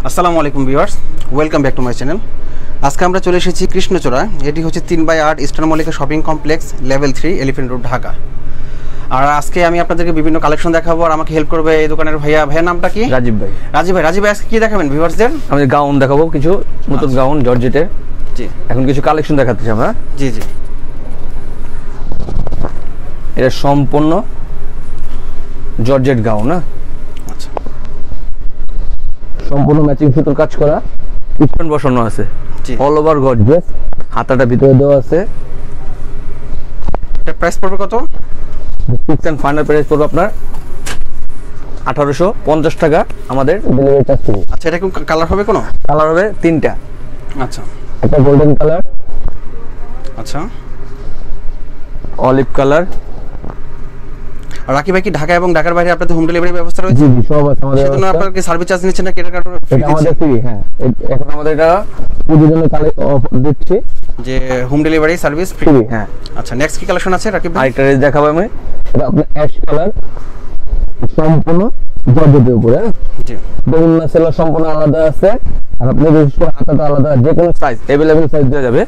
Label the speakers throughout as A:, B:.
A: আসসালামু আলাইকুম viewers, welcome back to my channel. আজকে আমরা চলে এসেছি কৃষ্ণচূড়া। এটি হচ্ছে 3/8 Eastern Mallika shopping complex, level 3, Elephant Road, Dhaka. আর আজকে আমি আপনাদেরকে বিভিন্ন কালেকশন দেখাবো আর আমাকে হেল্প করবে এই দোকানের ভাইয়ের নামটা কি?
B: রাজীব ভাই।
A: রাজীব ভাই আজকে কি দেখাবেন ভিউয়ার্সদের?
B: আমি গাউন দেখাবো, কিছু নতুন গাউন জর্জেটের।
A: জি,
B: এখন কিছু কালেকশন দেখাচ্ছি আমরা।
A: জি জি,
B: এটা সম্পূর্ণ জর্জেট গাউন।
A: আচ্ছা,
B: সম্পূর্ণ ম্যাচিং সুতোর কাজ করা, স্টোন বসানো আছে,
A: জি।
B: অল ওভার গর্জিয়াস, হাতাটা ভিতরে দেওয়া আছে।
A: এটা প্রাইস পড়বে কত?
B: ফিক্সড এন্ড ফাইনাল প্রাইস পড়বে আপনার 1850 টাকা, আমাদের ডেলিভারি চার্জ ফ্রি।
A: আচ্ছা, এটা কি কালার হবে কোনো?
B: কালার হবে তিনটা।
A: আচ্ছা,
B: একটা গোল্ডেন কালার,
A: আচ্ছা,
B: অলিভ কালার।
A: আর রাকিব ভাই কি ঢাকা এবং ঢাকার বাইরে আপনাদের হোম ডেলিভারি ব্যবস্থা রয়েছে?
B: জি জি, সব আছে আমাদের।
A: সেজন্য আপনারা কি সার্ভিস চার্জ নিচ্ছেন না ক্রেডিট কার্ড ফ্রি
B: এটা আমাদের
A: দিচ্ছেন?
B: ফ্রি। হ্যাঁ, এখন আমাদের এটা পুজোর জন্য অফার দিচ্ছি
A: যে home delivery service free.
B: Free. হ্যাঁ।
A: আচ্ছা, নেক্সট কি কালেকশন আছে রাকিব ভাই?
B: আরেকটা রেঞ্জ দেখাবো আমি। এটা আপনার অ্যাশ কালার, সম্পূর্ণ জর্জেটের উপরে।
A: জি,
B: বেলুনা সেলার সম্পূর্ণ আলাদা আছে, আর আপনি বিশেষ করে হাতাটা আলাদা, যে কোনো সাইজ अवेलेबल সাইজ দেওয়া যাবে।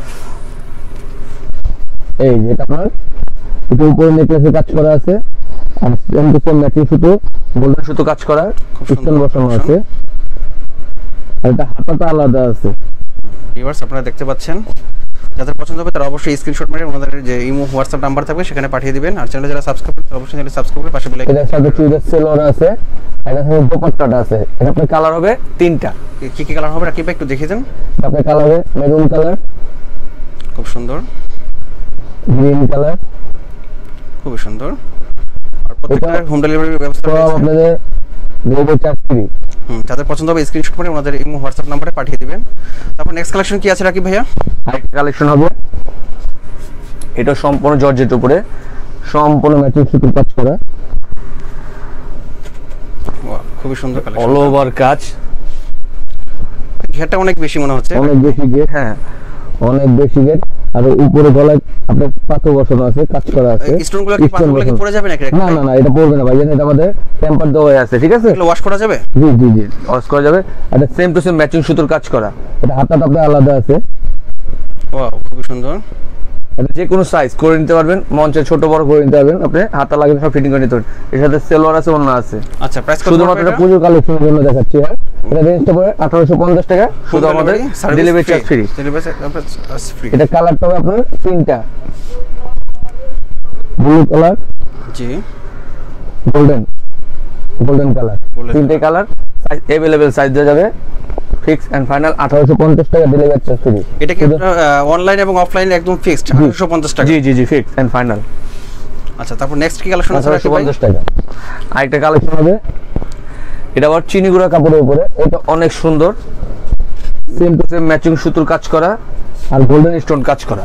B: এই যে এটা আপনার এটা উপরে নেকলেসে কাজ করা আছে, আর সেম টু সেম ম্যাচিং সুতো, গোল্ডেন সুতো কাজ করা,
A: খুব
B: স্টোন
A: সুন্দর
B: বসানো আছে, আর এটা হাতাটা আলাদা আছে।
A: ভিউয়ার্স আপনারা দেখতে পাচ্ছেন, যাদের পছন্দ হবে তারা অবশ্যই স্ক্রিনশট মেরে ওনাদের যে ইমো হোয়াটসঅ্যাপ নাম্বার থাকবে সেখানে পাঠিয়ে দিবেন। আর চ্যানেলে যারা সাবস্ক্রাইব করতে অবশ্যই চ্যানেলে সাবস্ক্রাইব করে পাশে বেল
B: এটার সাথে চুড়িদার সেলর আছে, এটার সাথে দোপাট্টাটা আছে। এটা আপনার কালার হবে তিনটা।
A: কি কি কালার হবে রাকিব ভাই একটু দেখিয়ে দেন।
B: আপনার কালার হবে মেরুন কালার,
A: খুব সুন্দর,
B: গ্রিন কালার।
A: খুবই সুন্দর। আর প্রত্যেকটা হোম ডেলিভারি ব্যবস্থা
B: সব
A: রয়েছে।
B: আপনাদের ডেলিভারি চার্জ ফ্রি।
A: যাদের পছন্দ হবে স্ক্রিনশট করে ওনাদের ইমো হোয়াটসঅ্যাপ নাম্বারে পাঠিয়ে দিবেন। তারপর নেক্সট কালেকশন কি আছে রাকিব ভাইয়া?
B: আরেকটা কালেকশন হবে, এটা সম্পূর্ণ জর্জেটের উপরে, সম্পূর্ণ ম্যাচিং সুতোর কাজ করা,
A: বাহ, খুবই সুন্দর
B: অল
A: কালেকশন।
B: ওভার কাজ,
A: ঘেরটা অনেক বেশি মনে হচ্ছে।
B: অনেক বেশি গেট। হ্যাঁ, অনেক বেশি গেট। আর উপরে গলায় আপনার পাথর বসানো আছে, কাজ করা আছে।
A: স্টোনগুলো কি পাথরগুলো কি পড়ে যাবে নাকি রাকিব
B: না
A: ভাই?
B: না না, এটা পড়বে না ভাই, এটা আমাদের টেম্পার দেওয়া আছে, ঠিক আছে?
A: এগুলো ওয়াশ করা যাবে?
B: জি জি জি, ওয়াশ করা যাবে। এটা সেম টু সেম ম্যাচিং সুতোর কাজ করা, এটা হাতাটা আপনার আলাদা আছে।
A: ওয়াও, খুবই সুন্দর।
B: এটা যে কোনো সাইজ করে নিতে পারবেন, মঞ্চে ছোট বড় করে নিতে পারবেন, আপনি হাতা লাগিয়ে সব ফিটিং করে নিতে পারবেন। এর সাথে সেলোয়ার আছে, ওড়না আছে।
A: আচ্ছা, প্রাইস কত?
B: শুধুমাত্র এটা পুজোর কালেকশনের জন্য দেখাচ্ছি। আর এটা রেঞ্জটা পড়ে 1850 টাকা, শুধু আমাদের delivery charge free.
A: Delivery charge free.
B: এটা কালারটা হবে আপনার তিনটা, ব্লু কালার,
A: জি,
B: গোল্ডেন কালার,
A: Golden
B: তিনটে কালার। সাইজ अवेलेबल সাইজ দেওয়া যাবে। ফিক্স এন্ড ফাইনাল 1850 টাকা, ডেলিভারি চার্জ ফ্রি।
A: এটা কি অনলাইন এবং অফলাইনে একদম ফিক্সড 1850 টাকা?
B: জি জি জি, ফিক্স এন্ড ফাইনাল
A: আচ্ছা, তারপর নেক্সট কি কালেকশন আছে রাকিব ভাই?
B: 1850 টাকা। আরেকটা কালেকশন হবে, এটা আবার চিনি গুঁড়া কাপড়ের উপরে, এটা অনেক সুন্দর, সেম টু সেম ম্যাচিং সুতোর কাজ করা আর গোল্ডেন স্টোন কাজ করা।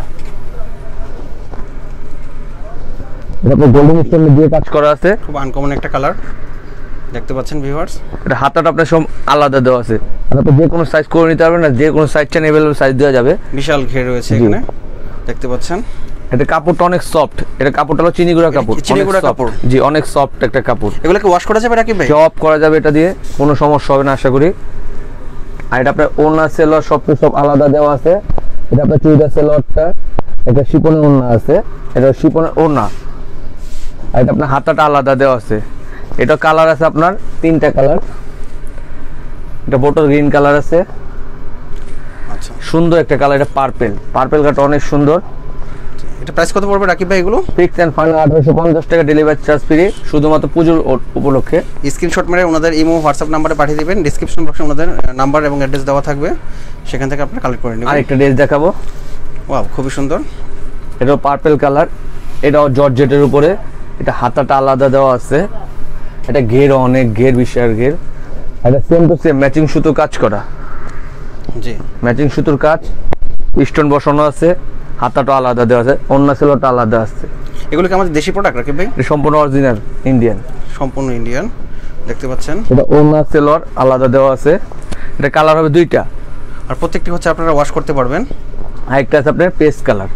B: এটা গোল্ডেন স্টোন দিয়ে কাজ করা আছে।
A: খুব আনকমন একটা কালার দেখতে পাচ্ছেন ভিউয়ার্স।
B: এটা হাতাটা আপনার সব আলাদা দেওয়া আছে, আর আপনি যে কোনো সাইজ করে নিতে পারবেন, না যে কোনো সাইজ চান अवेलेबल সাইজ দেওয়া যাবে।
A: বিশাল ঘের রয়েছে
B: জি।
A: এখানে দেখতে পাচ্ছেন।
B: এটা কাপড়টা অনেক সফট, এটা কাপড়টা হলো চিনি গুঁড়া কাপড়,
A: চিনি গুঁড়া
B: অনেক soft।
A: কাপড়?
B: জি, অনেক সফট একটা কাপড়।
A: এগুলো কি ওয়াশ করা যাবে রাকিব ভাই?
B: জব করা যাবে, এটা দিয়ে কোনো সমস্যা হবে না আশা করি। আর এটা আপনার ওড়না সেলোয়ার সব আলাদা দেওয়া আছে। এটা আপনার চুড়িদার সেলোয়ারটা, এটা শিপনের ওড়না আছে, এটা শিপনের ওড়না। আর এটা আপনার হাতাটা আলাদা দেওয়া আছে। এটা কালার আছে আপনার তিনটা কালার, এটা বোটল গ্রিন কালার আছে,
A: আচ্ছা,
B: সুন্দর একটা কালার, এটা পার্পেল কালারটা অনেক সুন্দর।
A: এটা প্রাইস কত পড়বে রাকিব ভাই এগুলো?
B: ফিক্স এন্ড ফাইনাল 1850 টাকা, ডেলিভারি চার্জ ফ্রি, শুধুমাত্র পুজোর উপলক্ষে।
A: স্ক্রিনশট মেরে ওনাদের ইমো হোয়াটসঅ্যাপ নাম্বারে পাঠিয়ে দিবেন। ডেসক্রিপশন বক্সে ওনাদের নাম্বার এবং অ্যাড্রেস দেওয়া থাকবে, সেখান থেকে আপনি কালেক্ট করে নেবেন।
B: আরেকটা ড্রেস দেখাবো,
A: ওয়াও, খুবই সুন্দর।
B: এটাও পার্পেল কালার, এটাও জর্জেটের উপরে, এটা হাতাটা আলাদা দেওয়া আছে, এটা ঘের অনেক ঘের, বিশাল ঘের। এটা সেম টু সেম ম্যাচিং সুতো কাজ করা,
A: জি,
B: ম্যাচিং সুতোর কাজ, স্টোন বসানো আছে, হাতাটা আলাদা দেওয়া আছে, অন্য সেলোটা আলাদা আছে।
A: এগুলো কি আমাদের দেশি প্রোডাক্ট রাকিব ভাই?
B: এটা সম্পূর্ণ অরিজিনাল ইন্ডিয়ান,
A: সম্পূর্ণ ইন্ডিয়ান দেখতে পাচ্ছেন।
B: এটা অন্য সেলোয়ার আলাদা দেওয়া আছে। এটা কালার হবে দুইটা,
A: আর প্রত্যেকটি হচ্ছে আপনারা ওয়াশ করতে পারবেন।
B: আরেকটা আছে আপনার পেস্ট কালার।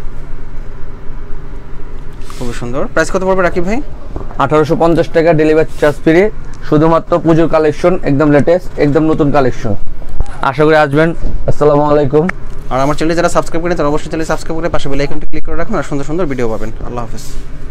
A: খুবই সুন্দর। প্রাইস কত পড়বে রাকিব ভাই?
B: 1850 টাকা, ডেলিভারি চার্জ ফ্রি, শুধুমাত্র পুজোর কালেকশন, একদম লেটেস্ট, একদম নতুন কালেকশন। আশা করি আসবেন। আসসালামু আলাইকুম।
A: আর আমার চ্যানেলে যারা সাবস্ক্রাইব করেন তারা অবশ্যই চ্যানেল সাবস্ক্রাইব করে পাশে বেল আইকনটি ক্লিক করে রাখুন, আর সুন্দর সুন্দর ভিডিও পাবেন। আল্লাহ হাফেজ।